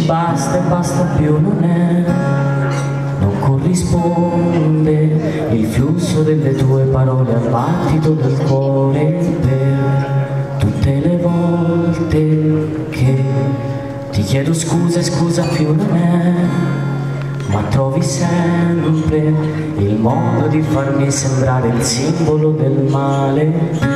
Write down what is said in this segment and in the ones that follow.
dici basta e basta più non è, non corrisponde il flusso delle tue parole al battito del cuore per tutte le volte che ti chiedo scusa e scusa più non è, ma trovi sempre il modo di farmi sembrare il simbolo del male.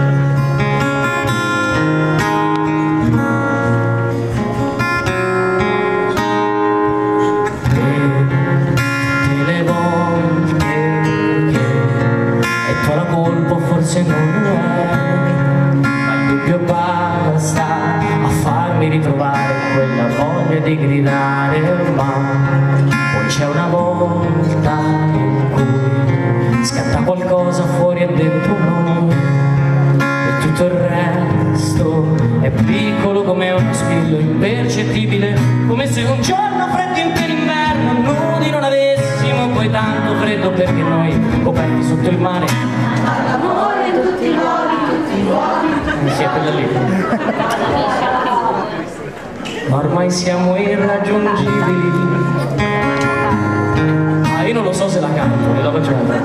Forse non lo è, ma il dubbio basta a farmi ritrovare quella voglia di gridare, ma poi c'è una volta in cui scatta qualcosa fuori e dentro noi e tutto il resto è piccolo come uno spillo impercettibile, come se un giorno freddo in pieno inverno nudi non avessimo poi tanto freddo perché noi coperti sotto il mare. All'amore in tutti i luoghi, siete da lì. Ma ormai siamo irraggiungibili. Ah, io non lo so se la canto, ve la faccio cantare.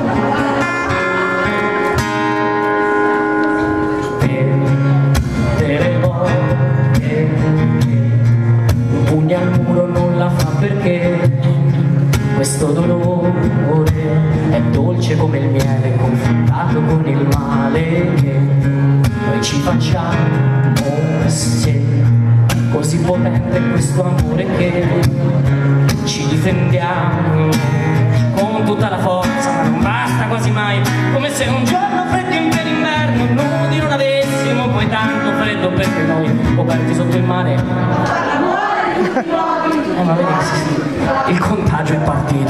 Tutte le volte un pugno al muro non la fa perché questo dolore è dolce come il miele confrontato con il male che noi ci facciamo, se così potente questo amore che ci difendiamo con tutta la forza, ma non basta quasi mai, come se un giorno freddo in pieno inverno nudi non avessimo poi tanto freddo perché noi coperti sotto il mare. Ma vedi, sì, il contagio è partito.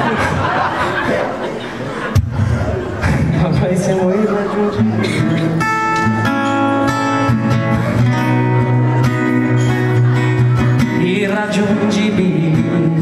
Ormai siamo irraggiungibili. Irraggiungibili.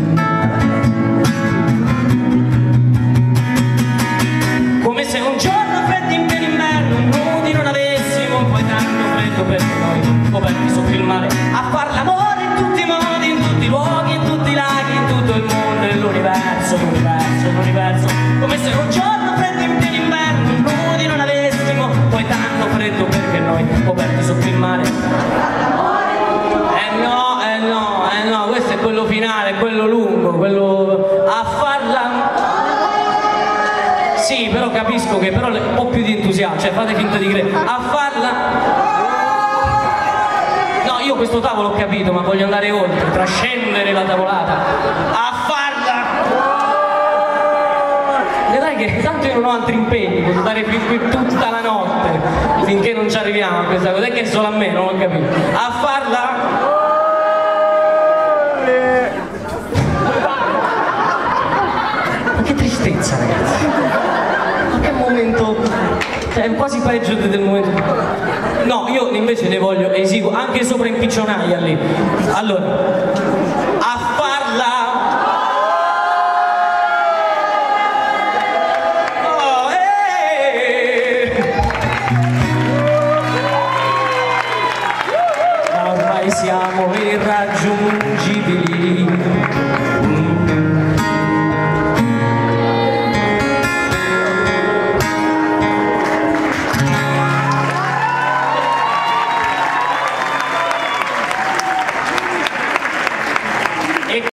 Come se un giorno freddo in pieno inverno nudi non avessimo poi tanto freddo perché noi coperti sotto il mare a far l'amore in tutti i modi, in tutti i luoghi, in tutti i laghi, in tutto il mondo e l'universo, l'universo, l'universo. Come se un giorno freddo in pieno inverno nudi non avessimo poi tanto freddo perché noi coperti sotto il mare. No, questo è quello finale, quello lungo, quello a farla. Sì, però capisco che però un po' più di entusiasmo, cioè fate finta di credere. A farla. No, io questo tavolo ho capito, ma voglio andare oltre, trascendere la tavolata. A farla. E dai che tanto io non ho altri impegni, posso stare qui tutta la notte finché non ci arriviamo a questa cosa, è che è solo a me, non ho capito. A farla. Ma che tristezza, ragazzi. Ma che momento, cioè è quasi peggio del momento. No, io invece ne voglio esiguo, anche sopra in piccionaia lì. Allora, a farla. Oh, ormai siamo irraggiungibili.